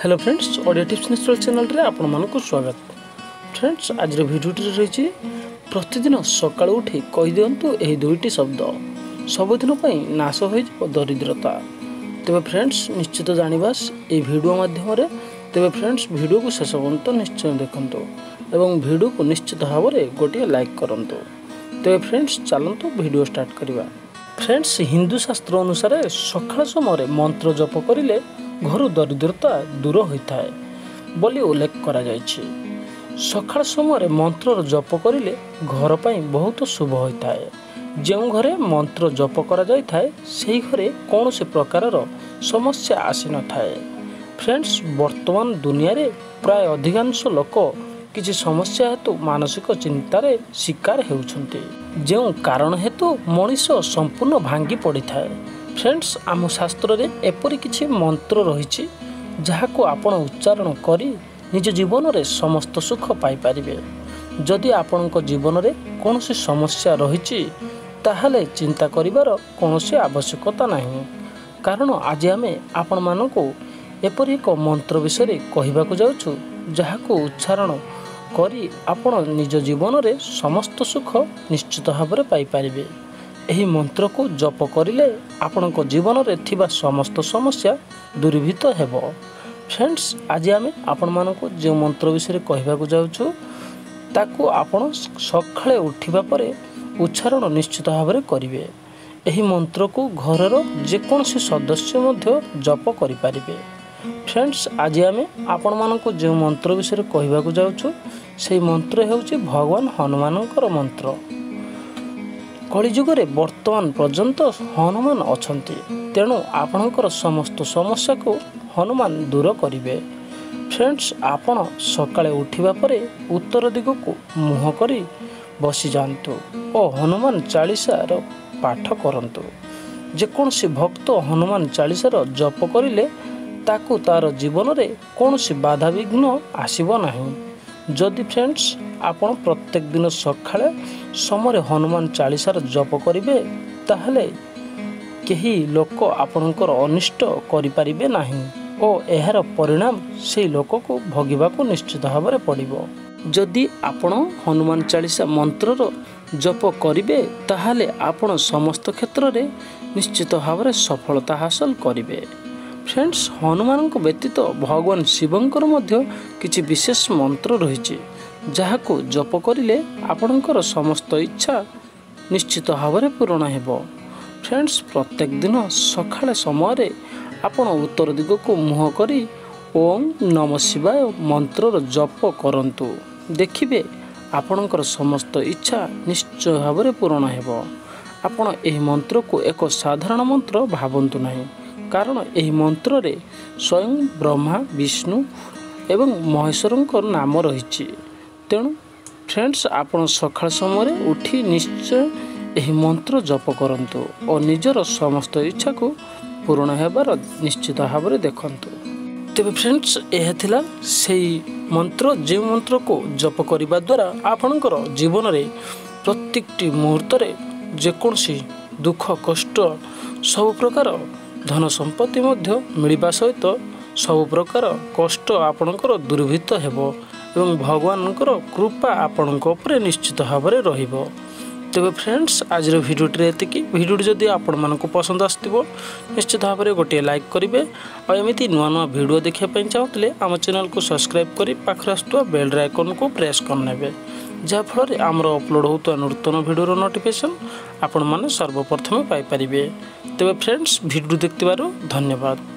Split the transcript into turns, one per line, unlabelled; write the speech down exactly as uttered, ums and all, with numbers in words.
Hello friends, Odia tips install channel रे आपण मानक स्वागत। फ्रेंड्स, आज भिडियोटी रही प्रतिदिन सकाळ उठी कही दिंतु यही दुईटी शब्द सबुदिन नाश हो दरिद्रता। तेरे फ्रेंड्स निश्चित जानवा ये भिडियो माध्यम तेरे फ्रेंड्स भिडियो को शेष पर्यंत निश्चय देखंतु एवं भिडियो को निश्चित भाव में गोटे लाइक करंतु। तेरे फ्रेंड्स चलतु भिडियो स्टार्ट करवा। फ्रेंड्स, हिंदू शास्त्र अनुसार सकाळ समय मंत्र जप करिले घर दरिद्रता दूर होता है बोली उल्लेख करा जायछि। सकाळ समय मंत्र जप करिले घर पाई बहुत शुभ होता है। जो घरे मंत्र जप करा जाय थाए सेही घरे कौन से प्रकार समस्या आसी न थाए। फ्रेंड्स, वर्तमान दुनिया रे प्राय अधिकांश लोक किसी समस्या हेतु मानसिक चिंतार शिकार होउछन्ते, जो कारण हेतु मनीष संपूर्ण भांगी पड़ी थाए। फ्रेंड्स, आम शास्त्र रे एपरि किछि मंत्र रहिछि जहाको आपण उच्चारण करी निज जीवन रे समस्त सुख पाई परिबे। जदि आपणक जीवन रे कोनोसी समस्या रहिछि ताहले चिंता करिवार कोनोसी आवश्यकता नाही, कारण आज आमे आपण मानको एपरि एक मंत्र विषय कहबा को जाउछु जहाको उच्चारण करी आपण निज जीवन रे समस्त सुख निश्चित भाव रे पाई परिबे। एही मंत्र को जप करिले आपणक जीवन रे थिबा समस्त समस्या दूरीभूत हेबो। फ्रेंड्स, आज आमे आपण मानको जे मंत्र विषय कहबा को जाउछु ताकू आपण सकाळे उठिबा परे उच्चारण निश्चित भाव रे करिवे। एही मंत्र को घरर जे कोनोसी सदस्य मध्य जप करि परिबे। फ्रेंड्स, आज आमे आपण मानको जे मंत्र विषय कहबा को जाउछु सेही मंत्र हेउची भगवान हनुमानकर मंत्र। कलिजुगरे वर्तमान पर्यंत हनुमान अछंती, तेणु आपणकर समस्त समस्या को हनुमान दूर करिवे। फ्रेंड्स, आपण सकाळे उठिबा परे उत्तर दिग को मुह करी बसी जांतु और हनुमान चालीसार पाठ करंतु। जे कोनसी भक्त हनुमान चालीसार जप करिले ताकू तार जीवन रे कोनसी बाधा विघ्न आसीबो नाही। जदि फ्रेंड्स आपण प्रत्येक दिन सकाळे समय हनुमान चालीसार जप करिवे ताहले केही लोक आपणकर अनिष्ट करि परिबे नाही और एहार परिणाम से लोक को भोगिबा को निश्चित भाव में पड़िबो। जदि आपण हनुमान चालीसा मंत्रर जप करिवे ताहले आपण समस्त क्षेत्र रे निश्चित भाव में सफलता हासिल करिवे। फ्रेंड्स, हनुमान व्यतीत भगवान शिवंकर मध्य किछि विशेष मंत्र रहिछि जहाको जप करिले आपणकर समस्त इच्छा निश्चित भाव में पूर्ण हेबो। फ्रेंड्स, प्रत्येक दिन सकाळ समय आपण उत्तर दिग को मुह करी ओम नमः शिवाय मंत्रर जप करंतु। देखिबे आपणकर समस्त इच्छा निश्चय भाव में पूर्ण हेबो। आपण एही मंत्र को एक साधारण मंत्र भाबंतु नाही, कारण एही मंत्र रे स्वयं ब्रह्मा विष्णु एवं महेश्वरंकर नाम रहिछि। तेणु फ्रेंड्स, आपण सकाळ समय उठी निश्चय एही मंत्र जप करंतु और निजर समस्त इच्छा को पूर्ण हेबार निश्चित भाव में देखंतु। तेबे फ्रेंड्स, यह थिला सेही मंत्र जे मंत्र को जप करिबा द्वारा आपणकर जीवन रे प्रत्येकटी मुहूर्त रे जेकोसी दुख कष्ट सब प्रकार धन संपत्ति मध्य मिलवा सहित सब प्रकार कष्ट आपणकर दूरीभूत हेबो एवं भगवानकर कृपा आपणक उपरे निश्चित भाव में रहिबो। तेबे फ्रेंड्स, आज भिडियोटी एतिकी। भिडियोटी जदि आपण मानक पसंद आसथिबो निश्चित भाव में गोटे लाइक करिवे और एमिति नुआ नुआ भिडियो देखिया पई चाहुतले आम चैनल को सब्सक्राइब करी पाखरे आसुवा बेल आइकन को प्रेस करनेबे, जहाँ फल आमर अपलोड होता नूतन भिडियोर नोटिफिकेशन आपण माने सर्वप्रथमे पाई परिबे। तेबे फ्रेंड्स, भिडियो देखतिबारु धन्यवाद।